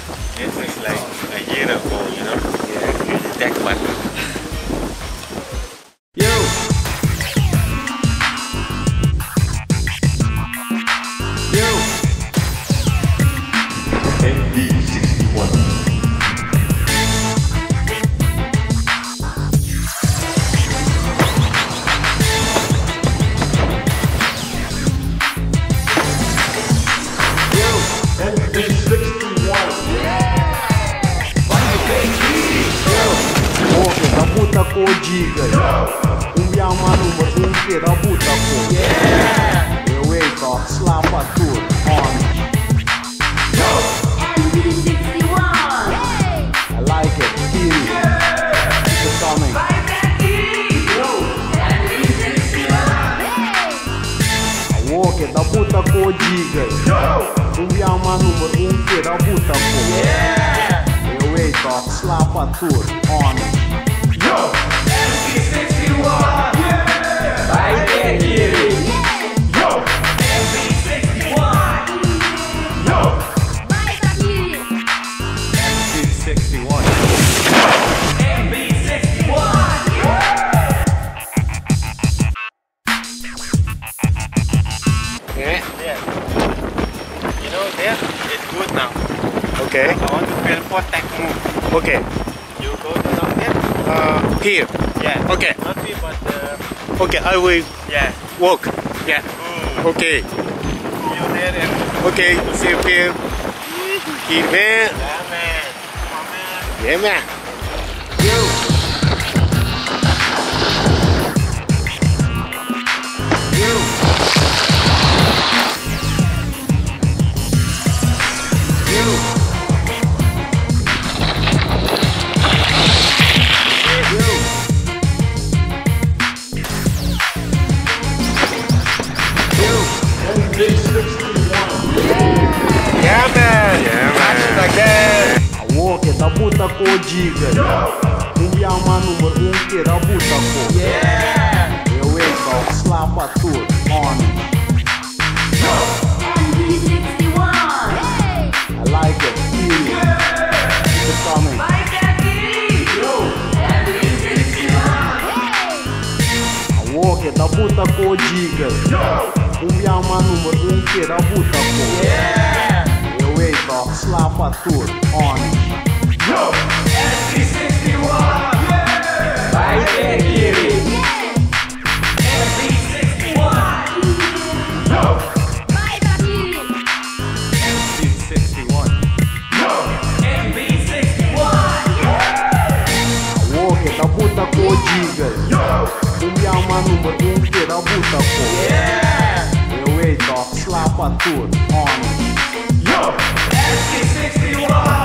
It was like a year ago, you know. Yeah, you detect button. Yo! Yo! MB61. Rabuta ko gigas. Yaman number que rabuta ko. Eu wake up, slap a tour on. MB61. I like it, feel it. Keep it coming. I walk it, rabuta ko gigas. Yaman number que rabuta ko. Eu wake up, slap a tour on. MB61. Vai ter que ir. MB61. Vai aqui. MB61. Yeah. You know, there it's good now. Okay. I want to film for tech move. Okay. You go to down there? Here. Yeah. Okay. Not me, but Okay, I will yeah. walk. Yeah. Okay. See you there. And Okay. See you here. Here, man. yeah, man. Come on, man. Yeah, man. Yeah, man. Yeah, man. Like that. I walk it, rabuta ko gigas. Yaman number que rabuta ko. Eu wake up, slap a tour on. MB61. I like it, feel it. Keep it coming. Vai ter que ir. MB61. I walk it, rabuta ko gigas. Yaman number que rabuta ko. Eu wake up, slap a tour on. MB61. Vai ter que ir. MB61. Vai daqui. MB61. MB61. Walk it, rabuta ko gigas. Yaman number que rabuta ko. Eu wake up, slap a tour on. MB61.